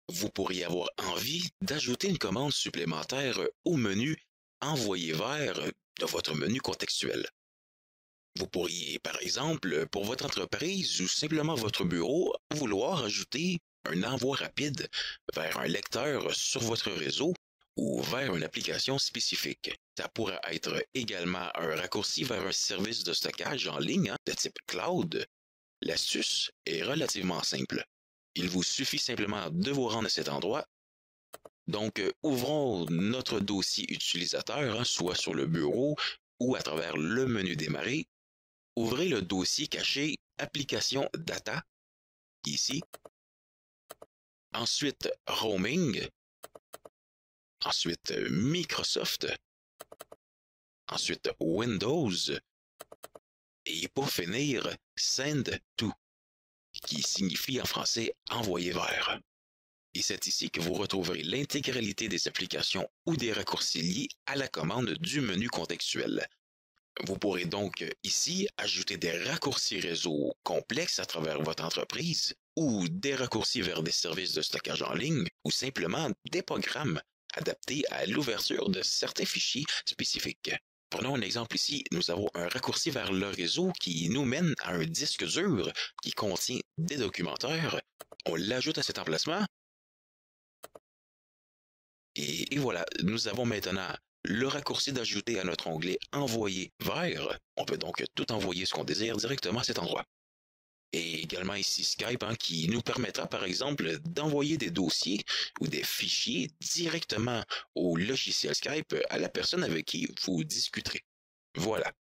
Vous pourriez avoir envie d'ajouter une commande supplémentaire au menu Envoyer vers de votre menu contextuel. Vous pourriez, par exemple, pour votre entreprise ou simplement votre bureau, vouloir ajouter un envoi rapide vers un lecteur sur votre réseau ou vers une application spécifique. Ça pourrait être également un raccourci vers un service de stockage en ligne de type cloud. L'astuce est relativement simple. Il vous suffit simplement de vous rendre à cet endroit. Donc, ouvrons notre dossier utilisateur, soit sur le bureau ou à travers le menu Démarrer. Ouvrez le dossier caché Application Data, ici. Ensuite, Roaming. Ensuite, Microsoft. Ensuite, Windows. Et pour finir, Send to, qui signifie en français envoyer vers. Et c'est ici que vous retrouverez l'intégralité des applications ou des raccourcis liés à la commande du menu contextuel. Vous pourrez donc ici ajouter des raccourcis réseau complexes à travers votre entreprise ou des raccourcis vers des services de stockage en ligne ou simplement des programmes adaptés à l'ouverture de certains fichiers spécifiques. Prenons un exemple ici, nous avons un raccourci vers le réseau qui nous mène à un disque dur qui contient des documentaires. On l'ajoute à cet emplacement. Et voilà, nous avons maintenant le raccourci d'ajouter à notre onglet Envoyer vers. On peut donc tout envoyer ce qu'on désire directement à cet endroit. Et également ici Skype qui nous permettra par exemple d'envoyer des dossiers ou des fichiers directement au logiciel Skype à la personne avec qui vous discuterez. Voilà.